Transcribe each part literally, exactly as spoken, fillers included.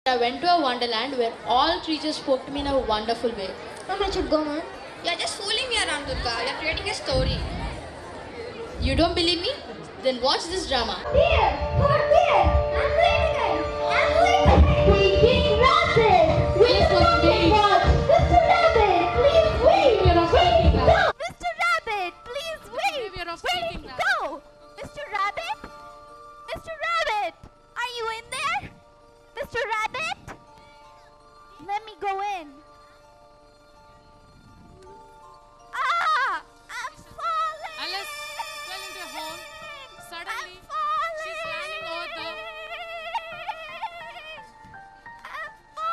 I went to a wonderland where all creatures spoke to me in a wonderful way. Mama should go, man. You're just fooling me around, Durga. You're creating a story. You don't believe me? Then watch this drama. Here! Over here! I'm waiting! I'm waiting! Waiting Rabbit! Wait a what? Mister Rabbit, please wait! Wait, no! Mister Rabbit, please wait! Wait, go! Mister Rabbit? Mister Rabbit! Are you in there? Mister Rabbit? Let me go in. Ah! I'm falling! Alice fell into a hole. Suddenly, I'm falling! she's landing over the... I'm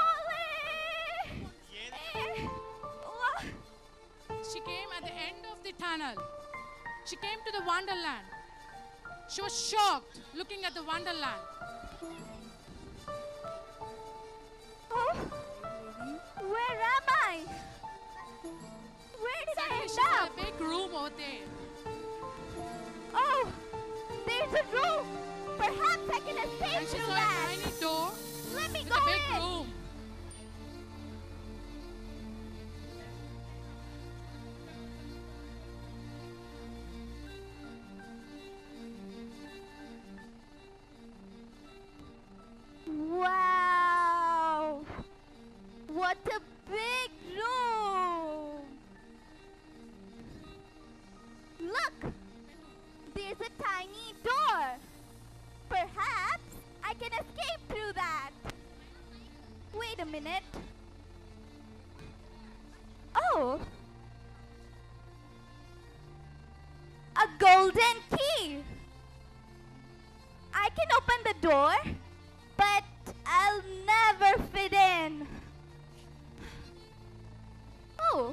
falling! What? She came at the end of the tunnel. She came to the wonderland. She was shocked looking at the wonderland. Oh, where am I? Where did I Suddenly, end she saw up? a big room over there. Oh, there's a room. Perhaps I can escape And she through saw that. a tiny door Let me with go a big in. room. Wow! What a big room! Look! There's a tiny door. Perhaps I can escape through that. Wait a minute. Oh! A golden key! I can open the door, but I'll never fit in. Oh,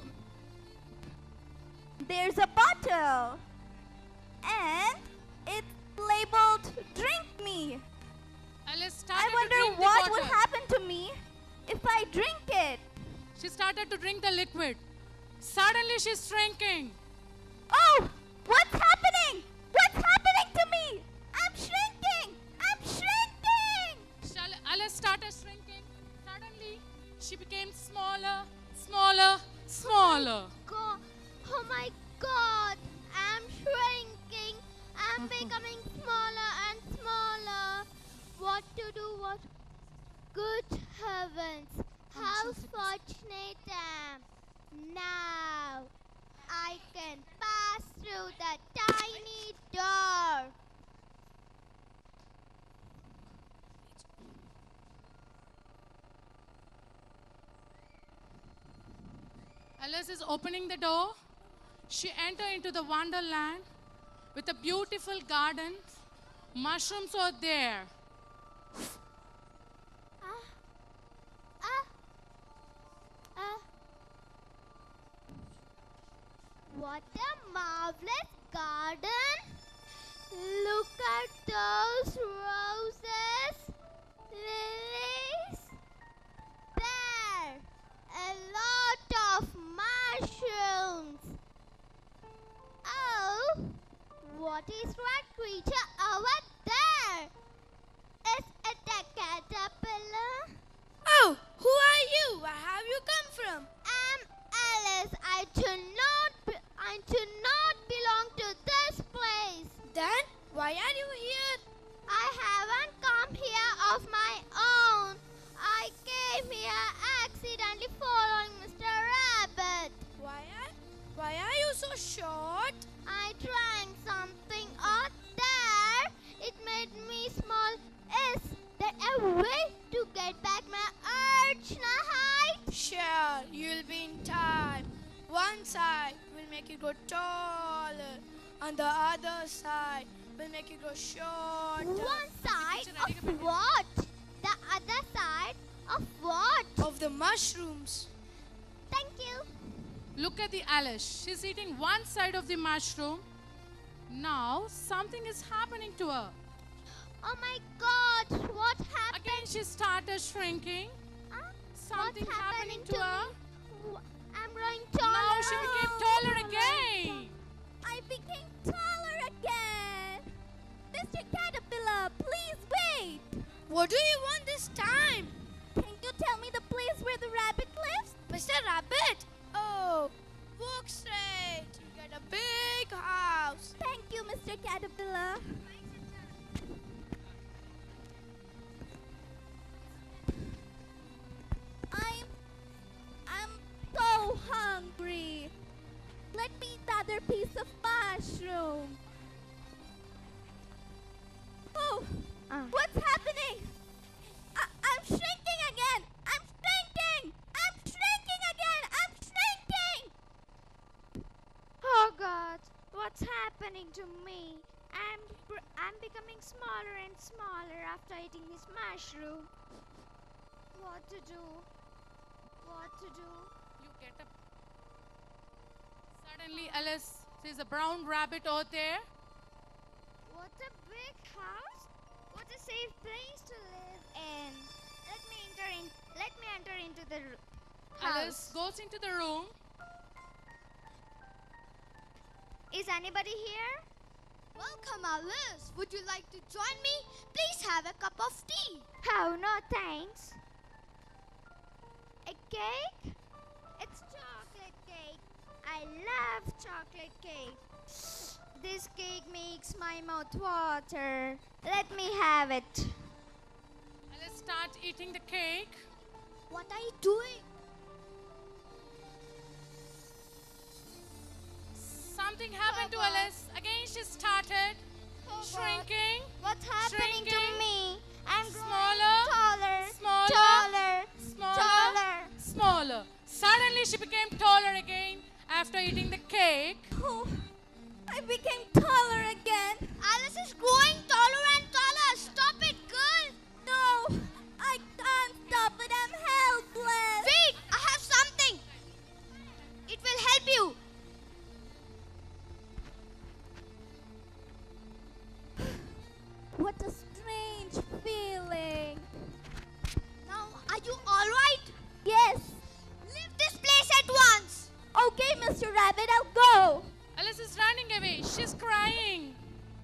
there's a bottle, and it's labeled "Drink Me." Alice started I to wonder drink what the will water. happen to me if I drink it. She started to drink the liquid. Suddenly, she's shrinking. Oh, what's happening? What's happening to me? I'm shrinking! I'm shrinking! Shall- Alice started shrinking. Suddenly, she became smaller, smaller, smaller. God, oh my God, I'm shrinking. I'm becoming smaller and smaller. What to do? What? Good heavens, how fortunate I am. Now I can pass through the tiny door. Alice is opening the door. She entered into the wonderland with a beautiful garden. Mushrooms were there. Ah, ah, ah. What a marvelous garden! Look at those roses, lilies. There, a lot of mushrooms. Oh, what is that creature over there? Is it a caterpillar? Oh, who are you? Where have you come from? I'm Alice. I do not. Be- I do not belong to this place. Then, why are you here? I haven't come here of my own. I came here accidentally following Mister Rabbit. Why are, why are you so short? I drank something out there. It made me small. Is there a way to get back my original height? Sure, you'll be in time. One side will make you grow taller, and the other side will make you grow shorter. One side of what? The other side of what? Of the mushrooms. Thank you. Look at the Alice. She's eating one side of the mushroom. Now, something is happening to her. Oh my God, what happened? Again, she started shrinking. Huh? Something What's happening happening to her. me? Wh- I'm growing taller. Now she became taller Oh my again. God. I became taller again. Mister Caterpillar, please wait. What do you want this time? Let me eat the other piece of mushroom. Oh, Uh. what's happening? I I'm shrinking again. I'm shrinking. I'm shrinking again. I'm shrinking. Oh God, what's happening to me? I'm br- I'm becoming smaller and smaller after eating this mushroom. What to do? What to do? You get up. Suddenly, Alice sees a brown rabbit out there. What a big house! What a safe place to live in. Let me enter in. Let me enter into the r- Alice house. goes into the room. Is anybody here? Welcome, Alice. Would you like to join me? Please have a cup of tea. Oh no, thanks. A cake? It's chocolate cake. I love chocolate cake. This cake makes my mouth water. Let me have it. Alice starts eating the cake. What are you doing? Something happened to Papa. Alice. Again, she started shrinking. What's happening to Shrinking. me? I'm growing Smaller. taller, Smaller. taller, Smaller. taller. Smaller. Suddenly, she became taller again after eating the cake. Oh, I became taller again. Alice is growing taller and taller. Stop it, girl. No, I can't stop it. I'm helpless. Wait, I have something. It will help you. What a strange feeling. Now, are you all right? Yes. Leave this place at once. Okay, Mister Rabbit, I'll go. Alice is running away. She's crying.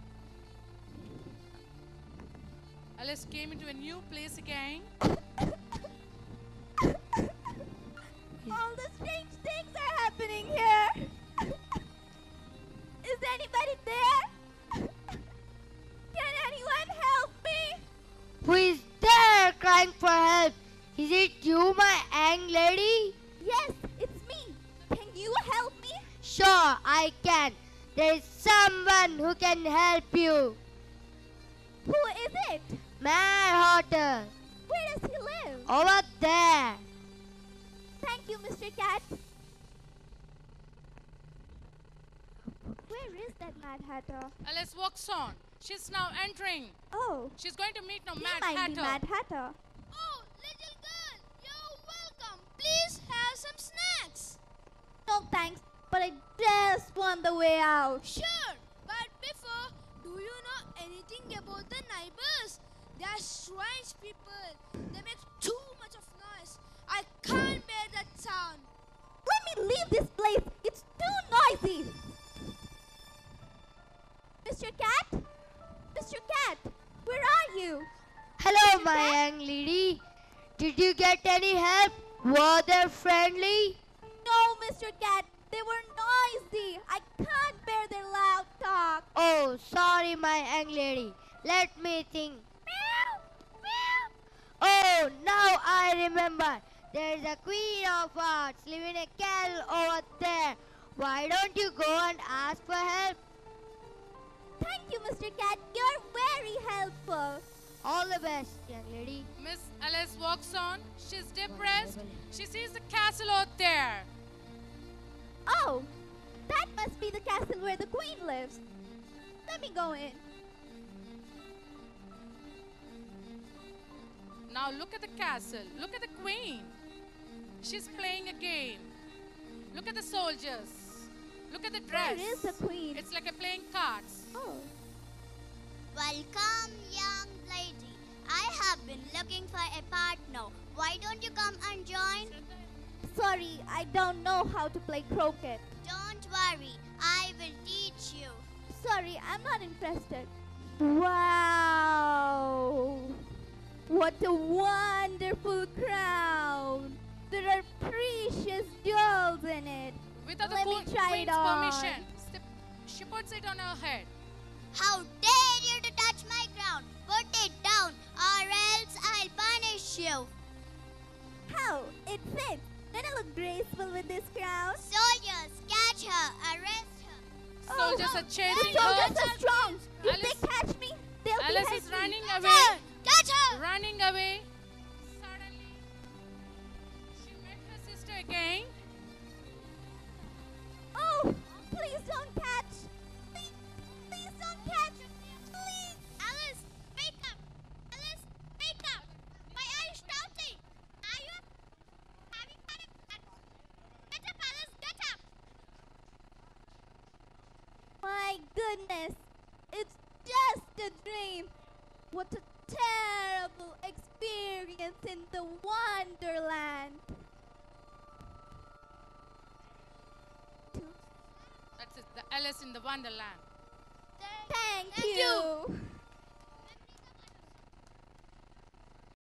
Alice came into a new place again. All the strange things are happening here. Is anybody there? Can anyone help me? Who is there crying for help? Is it you, my young lady? Yes, it's me. Can you help me? Sure, I can. There is someone who can help you. Who is it? Mad Hatter, Where does he live? over there. Thank you, Mister Cat. Where is that Mad Hatter? Alice walks on. She's now entering. Oh, She's going to meet now he Mad might Hatter. be Mad Hatter. Oh, little girl, you're welcome. Please have some snacks. No thanks, but I just want the way out. Sure, but before, do you know anything about the neighbors? They are strange people. They make too much of noise. I can't bear that sound. Let me leave this place. It's too noisy. Mister Cat? Mister Cat, where are you? Hello, my young lady. Did you get any help? Were they friendly? No, Mister Cat, they were noisy. I can't bear their loud talk. Oh, sorry, my young lady. Let me think. Meow, meow. Oh, now I remember. There is a queen of hearts living in a castle over there. Why don't you go and ask for help? Thank you, Mister Cat. You're very helpful. All the best, young lady. Miss Alice walks on. She's depressed. She sees the castle out there. Oh, that must be the castle where the queen lives. Let me go in. Now look at the castle. Look at the queen. She's playing a game. Look at the soldiers. Look at the dress. Where is the queen? It's like a playing cards. Oh, Welcome, young lady. I have been looking for a partner. Why don't you come and join? sorry, I don't know how to play croquet. Don't worry, I will teach you. Sorry, I'm not interested. Wow! What a wonderful crown! There are precious jewels in it. Without the Let me queen- try queen's it on. permission, step- she puts it on her head. How dare you to touch my crown? Put it down or else I'll punish you. How? It fits. Then I look graceful with this crown. Soldiers, catch Catch her. Arrest her. Soldiers are chasing The her. soldiers are strong. If Alice- they catch me, they'll Alice behead is me. running Catch away. her. Catch her. Running away. Suddenly, she met her sister again. Oh, please don't catch. Please, please don't catch. Please. Alice, wake up. Alice, wake up. Why are you shouting? Are you having fun? Get up, Alice. Get up. My goodness, it's just a dream. What a terrible experience in the Wonderland. That's it, the Alice in the Wonderland. Thank, Thank you.